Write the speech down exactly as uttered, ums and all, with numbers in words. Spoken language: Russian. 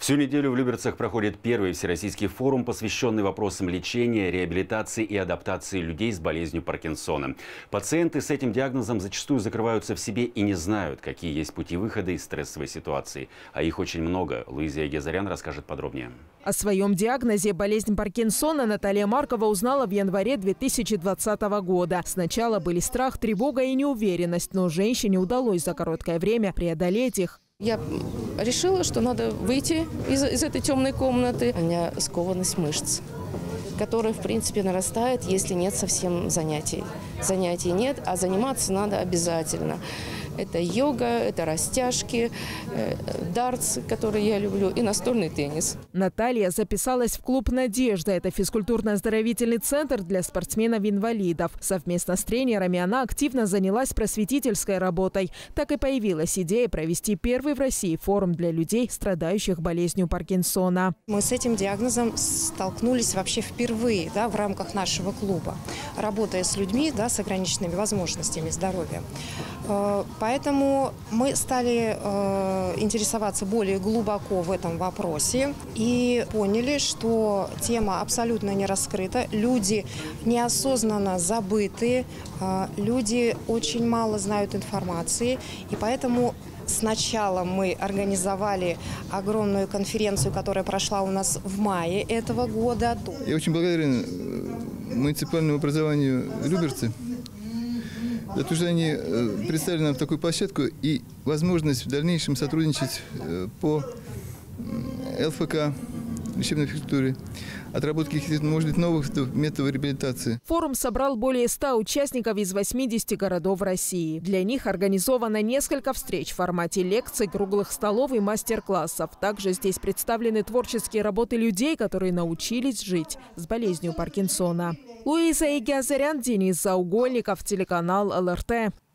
Всю неделю в Люберцах проходит первый всероссийский форум, посвященный вопросам лечения, реабилитации и адаптации людей с болезнью Паркинсона. Пациенты с этим диагнозом зачастую закрываются в себе и не знают, какие есть пути выхода из стрессовой ситуации. А их очень много. Луизия Гезарян расскажет подробнее. О своем диагнозе болезнь Паркинсона Наталья Маркова узнала в январе две тысячи двадцатого года. Сначала были страх, тревога и неуверенность, но женщине удалось за короткое время преодолеть их. Я решила, что надо выйти из, из этой темной комнаты. У меня скованность мышц, которая, в принципе, нарастает, если нет совсем занятий. Занятий нет, а заниматься надо обязательно. Это йога, это растяжки, э, дартс, который я люблю, и настольный теннис. Наталья записалась в клуб «Надежда». Это физкультурно-оздоровительный центр для спортсменов-инвалидов. Совместно с тренерами она активно занялась просветительской работой. Так и появилась идея провести первый в России форум для людей, страдающих болезнью Паркинсона. Мы с этим диагнозом столкнулись вообще впервые, да, в рамках нашего клуба, работая с людьми, да, с ограниченными возможностями здоровья. Поэтому мы стали э, интересоваться более глубоко в этом вопросе и поняли, что тема абсолютно не раскрыта. Люди неосознанно забыты, э, люди очень мало знают информации. И поэтому сначала мы организовали огромную конференцию, которая прошла у нас в мае этого года. Я очень благодарен муниципальному образованию Люберцы. За то, что они представили нам такую площадку и возможность в дальнейшем сотрудничать по эл эф ка, лечебной физкультуре, отработки каких-то, может быть, новых методов реабилитации. Форум собрал более ста участников из восьмидесяти городов России. Для них организовано несколько встреч в формате лекций, круглых столов и мастер-классов. Также здесь представлены творческие работы людей, которые научились жить с болезнью Паркинсона. Луизия Гезарян, Денис Заугольников, телеканал эл эр тэ.